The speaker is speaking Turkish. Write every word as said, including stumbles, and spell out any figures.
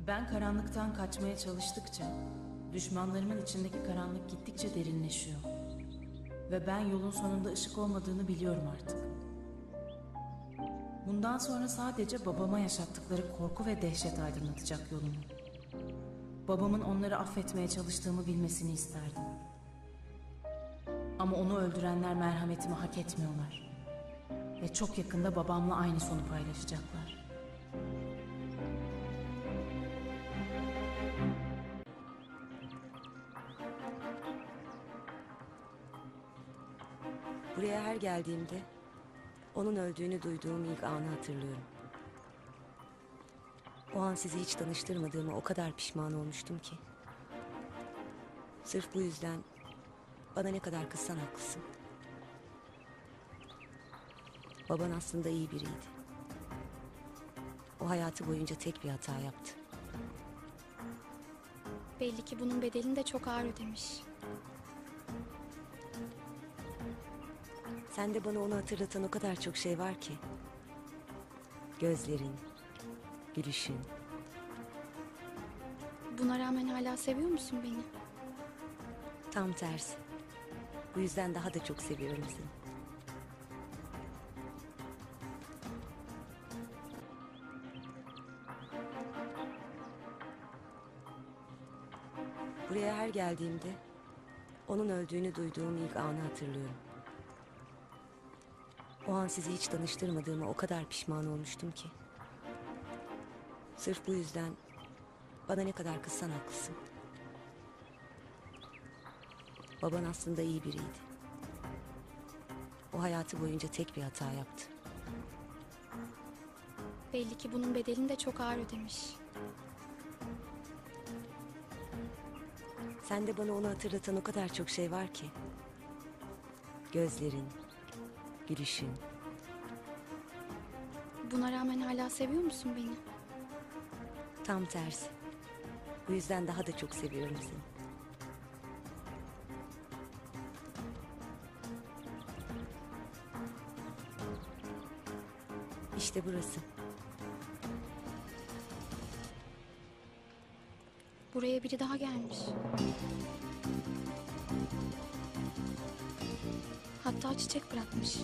Ben karanlıktan kaçmaya çalıştıkça, düşmanlarımın içindeki karanlık gittikçe derinleşiyor. Ve ben yolun sonunda ışık olmadığını biliyorum artık. Bundan sonra sadece babama yaşattıkları korku ve dehşet aydınlatacak yolumu. Babamın onları affetmeye çalıştığımı bilmesini isterdim. Ama onu öldürenler merhametimi hak etmiyorlar. Ve çok yakında babamla aynı sonu paylaşacaklar. Buraya her geldiğimde onun öldüğünü duyduğum ilk anı hatırlıyorum. O an sizi hiç tanıştırmadığıma o kadar pişman olmuştum ki. Sırf bu yüzden bana ne kadar kızsan haklısın. Baban aslında iyi biriydi. O hayatı boyunca tek bir hata yaptı. Belli ki bunun bedelini de çok ağır ödemiş. Sende bana onu hatırlatan o kadar çok şey var ki. Gözlerin, gülüşün. Buna rağmen hala seviyor musun beni? Tam tersi. Bu yüzden daha da çok seviyorum seni. Buraya her geldiğimde onun öldüğünü duyduğum ilk anı hatırlıyorum. O an sizi hiç tanıştırmadığıma o kadar pişman olmuştum ki. Sırf bu yüzden bana ne kadar kızsan haklısın. Baban aslında iyi biriydi. O hayatı boyunca tek bir hata yaptı. Belli ki bunun bedelini de çok ağır ödemiş. Sende bana onu hatırlatan o kadar çok şey var ki. Gözlerin, gülüşün. Buna rağmen hala seviyor musun beni? Tam tersi. Bu yüzden daha da çok seviyorum seni. İşte burası. Buraya biri daha gelmiş. Hatta çiçek bırakmış.